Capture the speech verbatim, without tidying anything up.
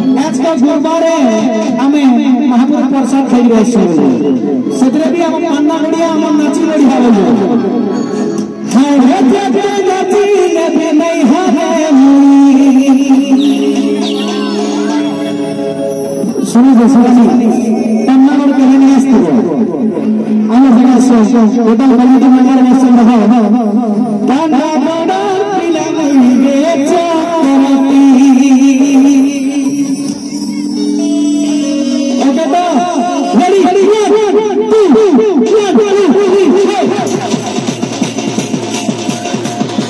आज का गुरुवारे आमे महापुर प्रसाद खाई रहछे सेतरे भी हम पान्ना बढ़िया हम नाची बढ़िया बोलो हाय रे ते नाची ने भी नहीं हरे सुनो जो सुनी पान्ना और कहने आस्ते आने जगह से टोटल कमिटी मेंबर में से रहो पान्ना बड़ा पिला नहीं बेचा Ready, ready, ready.